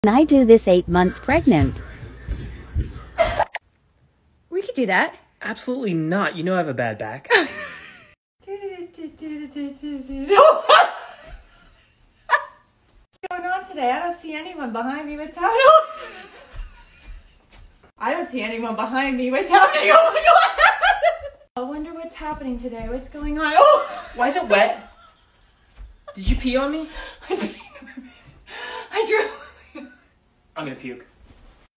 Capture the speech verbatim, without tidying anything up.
I do this eight months pregnant. We could do that. Absolutely not. You know I have a bad back. What's going on today? I don't see anyone behind me. What's happening? I don't see anyone behind me. What's happening? Oh my god! I wonder what's happening today. What's going on? Oh! Why is it wet? Did you pee on me? I, I drew. I'm gonna puke.